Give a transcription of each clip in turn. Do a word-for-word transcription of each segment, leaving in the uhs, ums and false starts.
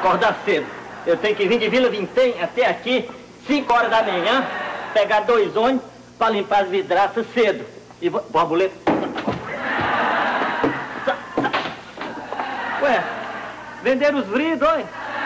acordar cedo. Eu tenho que vir de Vila Vintém até aqui, cinco horas da manhã, pegar dois ônibus para limpar as vidraças cedo. E vou... Borboleta. Ué, venderam os vridos, olha.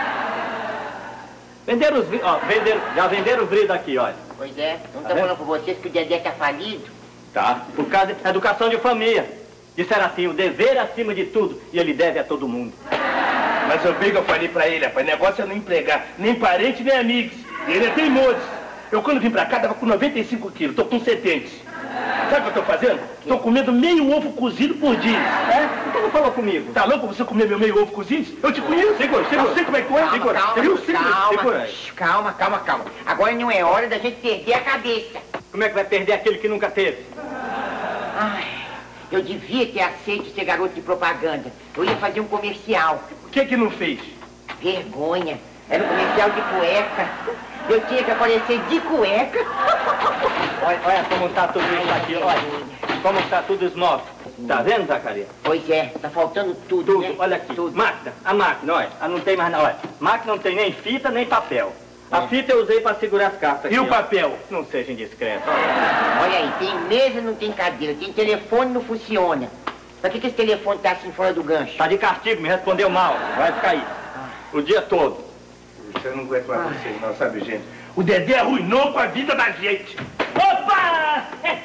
Venderam os vridos, ó, venderam, já venderam os vridos aqui, olha. Pois é, não tô falando pra vocês que o Dedé tá falido? Tá, por causa da educação de família. Disseram assim, o dever acima de tudo, e ele deve a todo mundo. Mas eu bem que eu falei pra ele, rapaz, o negócio é não empregar nem parente, nem amigos. Ele é teimoso. Eu quando vim pra cá tava com noventa e cinco quilos, tô com setenta. Sabe o que eu tô fazendo? Tô comendo meio ovo cozido por dia. É? Por que não falou comigo? Tá louco você comer meu meio ovo cozido? Eu te conheço. Segura, segura. Eu sei como é que tu é. Calma, Segura. calma, Eu sei como é. calma, Segura. calma, calma, calma. Agora não é hora da gente perder a cabeça. Como é que vai perder aquele que nunca teve? Ai, eu devia ter aceito ser garoto de propaganda. Eu ia fazer um comercial. O que que não fez? Vergonha. Era um comercial de cueca. Eu tinha que aparecer de cueca. Olha, olha como tá tudo isso aqui, olha. Como tá tudo esmóvel. Tá vendo, Zacarias? Pois é, tá faltando tudo, Tudo, né? olha aqui. Tudo. Máquina, a máquina, olha. Ah, não tem mais nada, olha. Máquina não tem nem fita, nem papel. A É. fita eu usei para segurar as cartas aqui. E o ó. papel? Não seja indiscreto, olha. Olha aí, tem mesa, não tem cadeira. Tem telefone, não funciona. Pra que que esse telefone tá assim fora do gancho? Tá de castigo, me respondeu mal. Vai ficar aí. O dia todo. Você não aguenta mais vocês, não, sabe, gente? O Dedé arruinou com a vida da gente. Opa!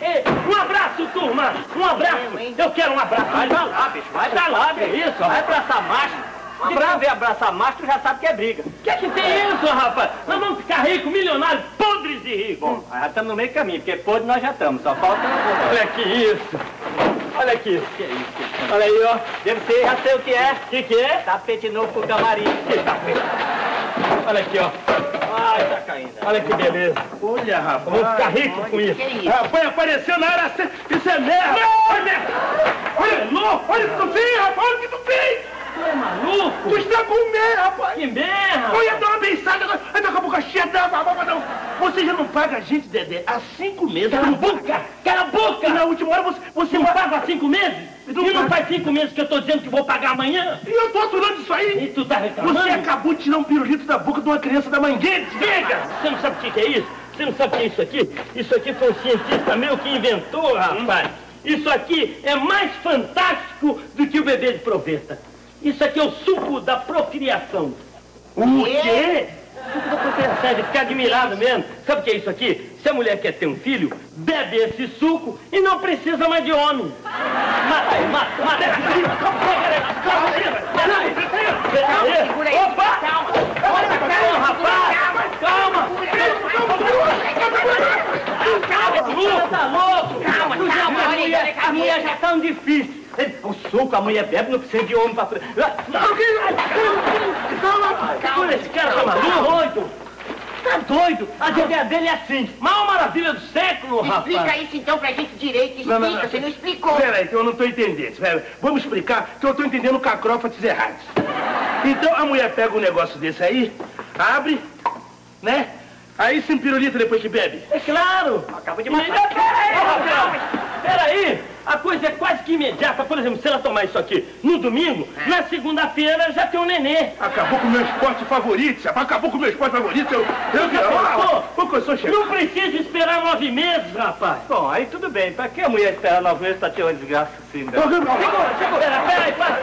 Um abraço, turma! Um abraço! Eu quero um abraço! Vai pra lá, bicho. Vai pra lá, que isso? Vai abraçar macho. Se tu vê abraçar macho, tu já sabe que é briga. O que é que tem isso, rapaz? Nós vamos ficar ricos, milionários, podres de ricos! Bom, já estamos no meio do caminho, porque podre nós já estamos. Só falta... Olha aqui isso! Olha aqui! Que é isso? Olha aí, ó! Deve ser, já sei o que é. O que que é? Tapete novo pro camarim. Que tapete? Olha aqui, ó! Ai, tá caindo. Olha que beleza! Olha, rapaz. Vamos ficar ricos com isso! Que isso? Rapaz, apareceu na hora certa. Isso é merda. Olha, olha, louco. Olha o que tu fez, rapaz. Olha o que tu fez. Tu é maluco? Tu estragou o merda, rapaz. Que merda! Eu ia dar uma beiçada, agora daqui a pouco a cheia dava. Você já não paga a gente, Dedé, há cinco meses. Cala a boca! Cala a boca! E na última hora você, você Não vai... pago há cinco meses? Não E não paga. faz cinco meses que eu tô dizendo que vou pagar amanhã? E eu tô aturando isso aí. E tu tá reclamando? Você acabou de tirar um pirulito da boca de uma criança da mangueira. Chega! Você não sabe o que que é isso? Você não sabe o que é isso aqui? Isso aqui foi um cientista meu que inventou, rapaz. Isso aqui é mais fantástico do que o bebê de proveta. Isso aqui é o suco da procriação. O quê? Suco da procriação, é de ficar admirado mesmo. Sabe o que é isso aqui? Se a mulher quer ter um filho, bebe esse suco e não precisa mais de homem. Mata aí, mata, mata. Calma, Calma, segura aí. Opa! Calma. Calma, rapaz! Calma! Calma, tá louco? Calma, Tu já calma, viu, a olha aí, mulher- olha a a mulher já tá um difícil. O suco, a mulher bebe, não precisa de homem pra... Calma, esse cara tá maluco? Doido! Tá doido? A ideia dele é assim. Maior maravilha do século, rapaz. Explica isso então pra gente direito. Explica, Não, não, não. você não explicou. Peraí, que eu não tô entendendo. Pera, vamos explicar que eu tô entendendo cacrófates errados. Então a mulher pega um negócio desse aí, abre, né? Aí se empirulita depois que bebe. É claro! Acaba de Mas, matar. peraí, rapaz! Peraí! A coisa é quase que imediata. Por exemplo, se ela tomar isso aqui no domingo, na segunda-feira já tem um nenê. Acabou com o meu esporte favorito, rapaz. Acabou com o meu esporte favorito. Eu, eu, Já eu, pensou? Pouco eu sou chefe. Não precisa esperar nove meses, rapaz. Bom, aí tudo bem. Pra que a mulher esperar nove meses pra ter uma desgraça assim? Né? Segura, segura. Pera, peraí, para.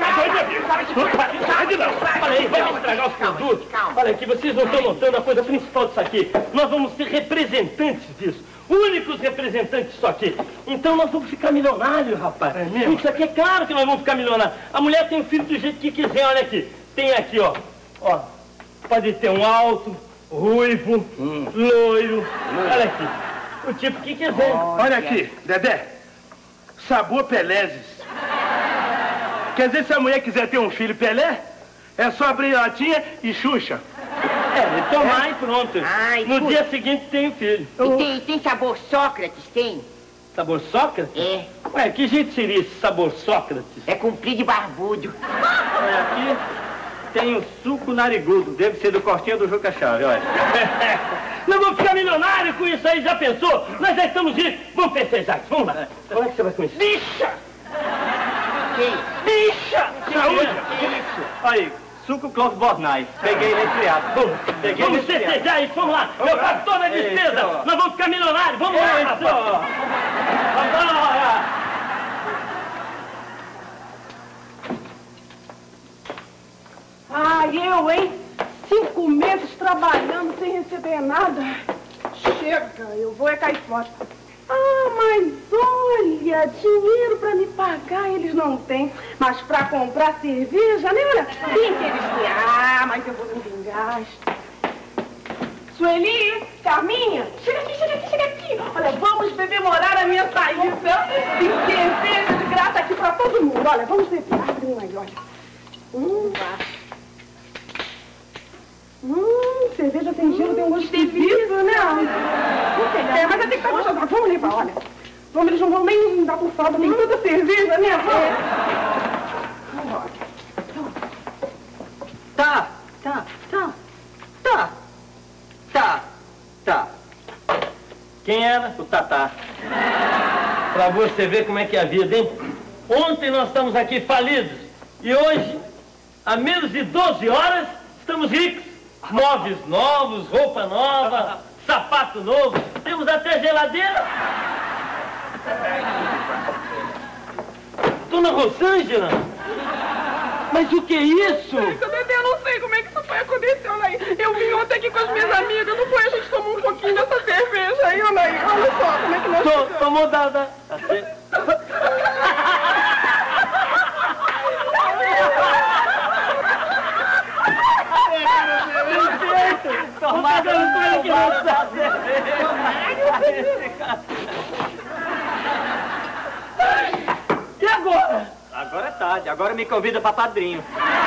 Olha aí, vai me estragar os produtos. calma. Olha aqui, vocês não estão notando a coisa principal disso aqui. Nós vamos ser representantes disso. Únicos representantes disso aqui. Então nós vamos ficar milionários, rapaz. É mesmo? Isso aqui é claro que nós vamos ficar milionários. A mulher tem o filho do jeito que quiser, olha aqui. Tem aqui, ó. Ó. Pode ter um alto, ruivo, loiro. Olha aqui. O tipo que quiser. Olha aqui, Dedé. Sabor Peleses. Quer dizer, se a mulher quiser ter um filho Pelé, é só abrir a latinha e Xuxa. É, e tomar e pronto. Ai, no putz. dia seguinte tem o filho. E tem, tem sabor Sócrates, tem? Sabor Sócrates? É. Ué, que jeito seria esse sabor Sócrates? É comprido e barbudo. Olha aqui, tem o suco narigudo. Deve ser do Cortinho do Juca Chave, olha. Nós vamos ficar milionários com isso aí, já pensou? Nós já estamos ricos. Vamos festejar, vamos lá. Como é que você vai com isso? Bicha! Quem? Bicha! Saúde! Que isso? Aí, açúcar, Clóvis Bornais. Peguei resfriado. Peguei Vamos festejar isso, vamos lá. Eu pago toda a despesa. Isso. Nós vamos ficar milionários. Vamos lá, Isso. rapaz. Vambora. Ai, eu, hein? Cinco meses trabalhando sem receber nada. Chega, eu vou é cair fora. Ah, mas olha, dinheiro pra me pagar eles não têm. Mas pra comprar cerveja, né? Olha, tem que eles têm. Ah, mas eu vou me vingar. Sueli, Carminha, chega aqui, chega aqui, chega aqui. Olha, vamos bebemorar a minha saída. Tem cerveja de graça aqui pra todo mundo. Olha, vamos beber. Abre aí, olha. Hum, Hum, cerveja sem gelo tem um gosto esquisito, né? É, mas tem que estar gostosa. Vamos levar, olha. Vamos, eles não vão nem dar por falta. Tem tanta cerveja, né? Vamos. Tá, tá, tá, tá, tá, tá. Quem era? O Tatá. Pra você ver como é que é a vida, hein? Ontem nós estamos aqui falidos. E hoje, há menos de doze horas, estamos ricos. Móveis novos, roupa nova, sapato novo. Temos até geladeira. Dona Rosângela, mas o que é isso? Eu não sei como é que isso foi acontecendo aí. Eu vim ontem aqui com as minhas amigas, não foi? A gente tomou um pouquinho dessa cerveja aí, olha aí. Olha só como é que nós Tô, ficamos. tomou da... da... Assim. Tomar banho que não sabe. E agora? Agora é tarde, agora me convida pra padrinho.